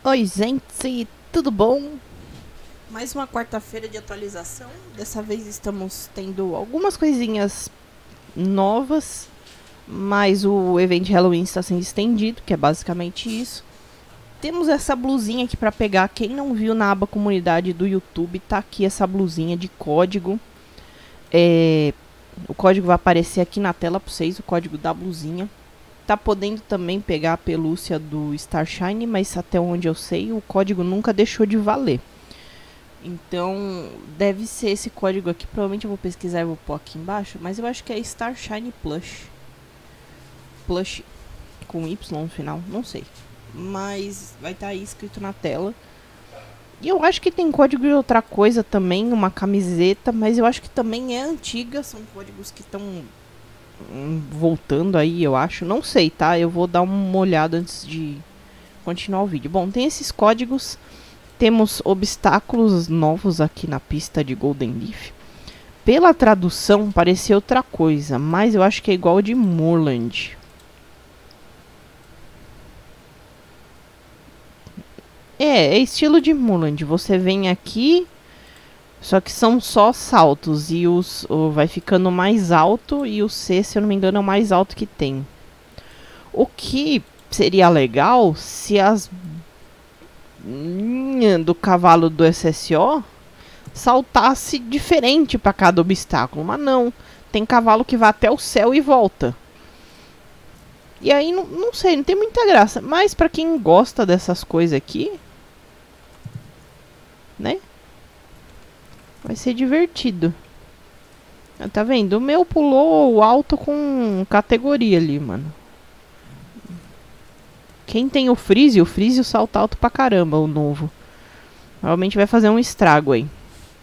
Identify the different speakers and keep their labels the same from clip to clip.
Speaker 1: Oi, gente, tudo bom? Mais uma quarta-feira de atualização. Dessa vez estamos tendo algumas coisinhas novas, mas o evento de Halloween está sendo estendido, que é basicamente isso. Temos essa blusinha aqui para pegar. Quem não viu na aba comunidade do YouTube, tá aqui essa blusinha de código. O código vai aparecer aqui na tela para vocês, o código da blusinha. Tá podendo também pegar a pelúcia do Starshine, mas até onde eu sei, o código nunca deixou de valer. Então, deve ser esse código aqui. Provavelmente eu vou pesquisar e vou pôr aqui embaixo. Mas eu acho que é Starshine Plush. Plush com Y no final, não sei. Mas vai estar aí escrito na tela. E eu acho que tem código de outra coisa também, uma camiseta. Mas eu acho que também é antiga. São códigos que estão voltando aí, eu acho. Não sei, tá? Eu vou dar uma olhada antes de continuar o vídeo. Bom, tem esses códigos. Temos obstáculos novos aqui na pista de Golden Leaf. Pela tradução, parecia outra coisa, mas eu acho que é igual de Moorland. É estilo de Moorland. Você vem aqui, só que são só saltos e vai ficando mais alto e o C, se eu não me engano, é o mais alto que tem. O que seria legal se as do cavalo do SSO saltasse diferente para cada obstáculo, mas não, tem cavalo que vai até o céu e volta. E aí não sei, não tem muita graça, mas para quem gosta dessas coisas aqui, né? Vai ser divertido. Tá vendo? O meu pulou o alto com categoria ali, mano. Quem tem o Freeze salta alto pra caramba, o novo. Provavelmente vai fazer um estrago aí.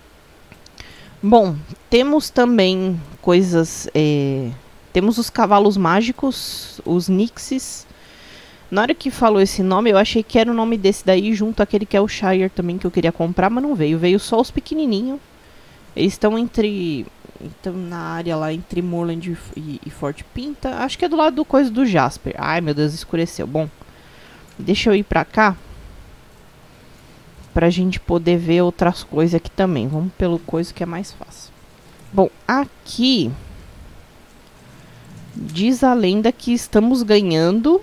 Speaker 1: Bom, temos também coisas... temos os cavalos mágicos, os Nixes. Na hora que falou esse nome, eu achei que era o nome desse daí, junto àquele que é o Shire também, que eu queria comprar, mas não veio. Veio só os pequenininhos. Eles estão estão na área lá entre Moorland e Forte Pinta. Acho que é do lado do coisa do Jasper. Ai, meu Deus, escureceu. Bom, deixa eu ir pra cá. Pra gente poder ver outras coisas aqui também. Vamos pelo coisa que é mais fácil. Bom, aqui diz a lenda que estamos ganhando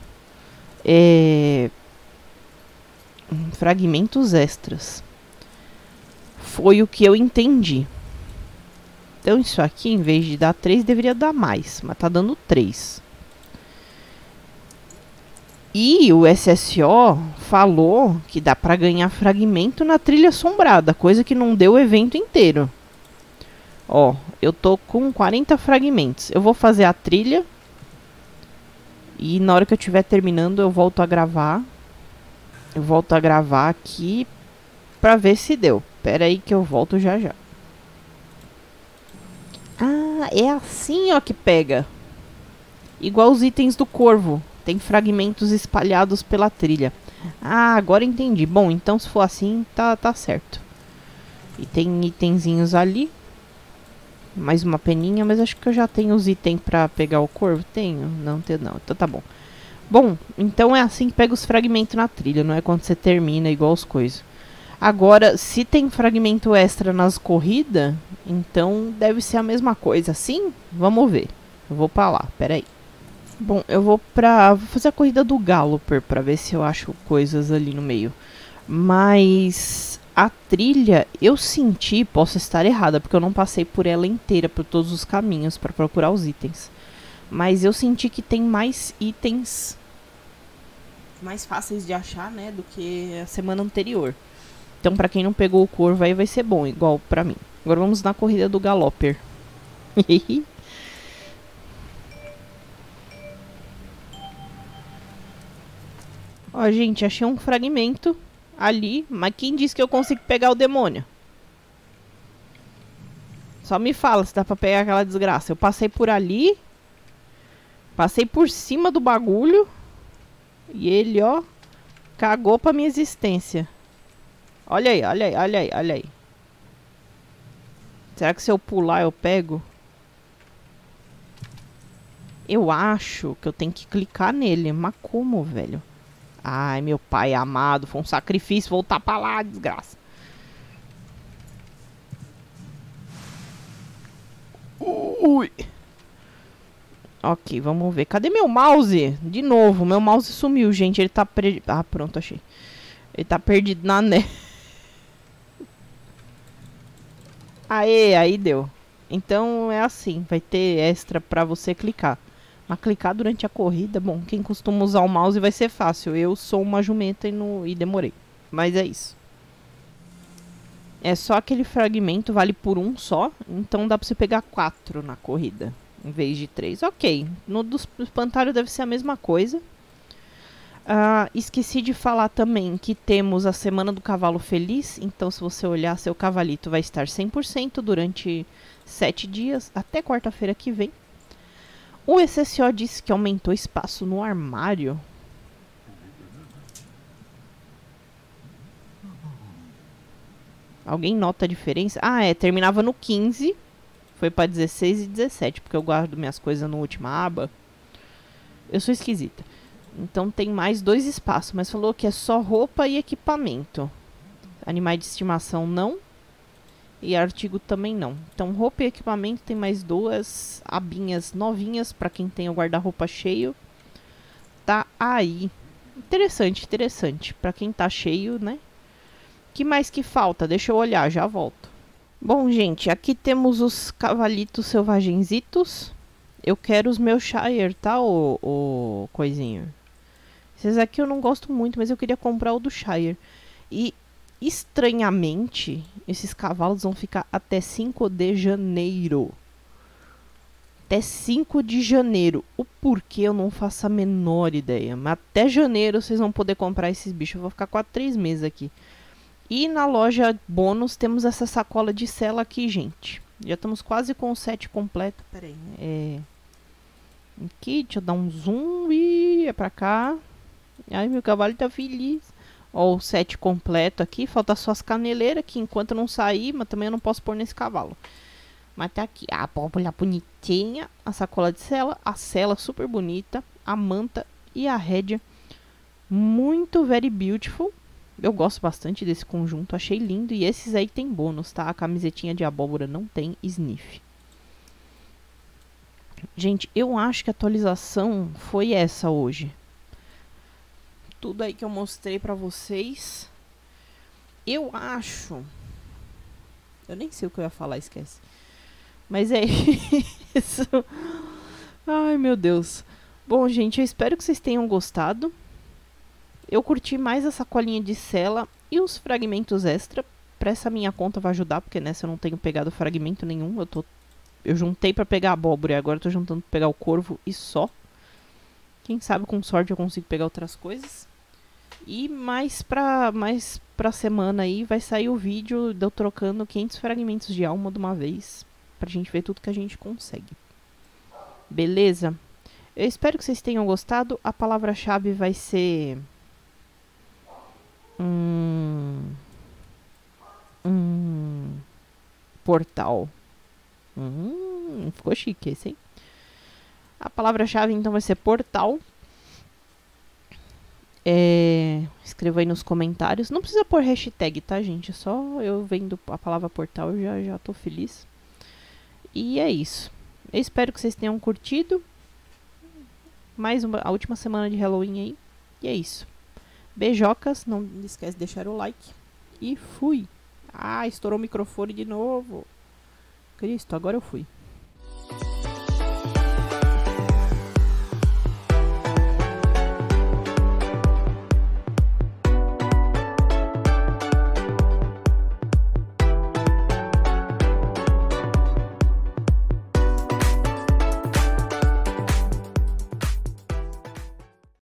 Speaker 1: fragmentos extras. Foi o que eu entendi. Então isso aqui, em vez de dar 3, deveria dar mais. Mas tá dando 3. E o SSO falou que dá pra ganhar fragmento na trilha assombrada. Coisa que não deu o evento inteiro. Ó, eu tô com 40 fragmentos. Eu vou fazer a trilha. E na hora que eu estiver terminando, eu volto a gravar. Eu volto a gravar aqui pra ver se deu. Pera aí que eu volto já já. Ah, é assim, ó, que pega. Igual os itens do corvo. Tem fragmentos espalhados pela trilha. Ah, agora entendi. Bom, então se for assim, tá certo. E tem itenzinhos ali. Mais uma peninha, mas acho que eu já tenho os itens pra pegar o corvo. Tenho? Não tenho não. Então tá bom. Bom, então é assim que pega os fragmentos na trilha. Não é quando você termina igual as coisas. Agora, se tem fragmento extra nas corridas, então deve ser a mesma coisa. Sim? Vamos ver. Eu vou pra lá, peraí. Bom, eu vou fazer a corrida do Galloper pra ver se eu acho coisas ali no meio. Mas a trilha, eu senti, posso estar errada, porque eu não passei por ela inteira, por todos os caminhos pra procurar os itens. Mas eu senti que tem mais itens mais fáceis de achar, né, do que a semana anterior. Então, pra quem não pegou o corvo aí, vai ser bom, igual pra mim. Agora vamos na corrida do Galloper. Ó, gente, achei um fragmento ali, mas quem disse que eu consigo pegar o demônio? Só me fala se dá pra pegar aquela desgraça. Eu passei por ali, passei por cima do bagulho, e ele, ó, cagou pra minha existência. Olha aí, olha aí, olha aí, olha aí. Será que se eu pular eu pego? Eu acho que eu tenho que clicar nele. Mas como, velho? Ai, meu pai amado, foi um sacrifício voltar pra lá, desgraça. Ui. Ok, vamos ver. Cadê meu mouse? De novo, meu mouse sumiu, gente. Ele tá perdido. Ah, pronto, achei. Ele tá perdido na neve. Aê, aí deu. Então é assim, vai ter extra pra você clicar. Mas clicar durante a corrida, bom, quem costuma usar o mouse vai ser fácil. Eu sou uma jumenta e demorei. Mas é isso. É só aquele fragmento, vale por um só. Então dá pra você pegar 4 na corrida, em vez de 3. Ok, no do espantalho deve ser a mesma coisa. Esqueci de falar também que temos a Semana do Cavalo Feliz. Então se você olhar, seu cavalito vai estar 100% durante 7 dias, até quarta-feira que vem. O SSO disse que aumentou espaço no armário. Alguém nota a diferença? Ah, terminava no 15. Foi pra 16 e 17, porque eu guardo minhas coisas na última aba. Eu sou esquisita. Então tem mais 2 espaços, mas falou que é só roupa e equipamento. Animais de estimação não. E artigo também não. Então roupa e equipamento tem mais 2 abinhas novinhas para quem tem o guarda-roupa cheio. Tá aí. Interessante, interessante. Para quem tá cheio, né? Que mais que falta? Deixa eu olhar, já volto. Bom, gente, aqui temos os cavalitos selvagenzitos. Eu quero os meus Shire, tá, o coisinho? Esses aqui eu não gosto muito, mas eu queria comprar o do Shire. E, estranhamente, esses cavalos vão ficar até 5 de janeiro. Até 5 de janeiro. O porquê eu não faço a menor ideia. Mas até janeiro vocês vão poder comprar esses bichos. Eu vou ficar 4, 3 meses aqui. E na loja bônus temos essa sacola de sela aqui, gente. Já estamos quase com o set completo. Pera aí. Aqui, deixa eu dar um zoom. E é pra cá. Ai, meu cavalo tá feliz. Ó, o set completo aqui. Falta só as caneleiras, que enquanto não sair, mas também eu não posso pôr nesse cavalo. Mas tá aqui a abóbora bonitinha, a sacola de sela, a sela super bonita, a manta e a rédea. Muito very beautiful. Eu gosto bastante desse conjunto, achei lindo. E esses aí tem bônus, tá? A camisetinha de abóbora não tem sniff. Gente, eu acho que a atualização foi essa hoje. Tudo aí que eu mostrei pra vocês. Eu acho... Eu nem sei o que eu ia falar, esquece. Mas é isso. Ai, meu Deus. Bom, gente, eu espero que vocês tenham gostado. Eu curti mais a sacolinha de sela e os fragmentos extra. Pra essa minha conta vai ajudar, porque nessa eu não tenho pegado fragmento nenhum. Eu juntei pra pegar a abóbora e agora eu tô juntando pra pegar o corvo e só. Quem sabe com sorte eu consigo pegar outras coisas. E mais pra semana aí vai sair o vídeo de eu trocando 500 fragmentos de alma de uma vez. Pra gente ver tudo que a gente consegue. Beleza? Eu espero que vocês tenham gostado. A palavra-chave vai ser... portal. Ficou chique esse, hein? A palavra-chave então vai ser portal. Escreva aí nos comentários. Não precisa pôr hashtag, tá, gente? É só eu vendo a palavra portal, eu já tô feliz. E é isso. Eu espero que vocês tenham curtido. A última semana de Halloween aí. E é isso. Beijocas. Não esquece de deixar o like. E fui. Ah, estourou o microfone de novo. Cristo, agora eu fui.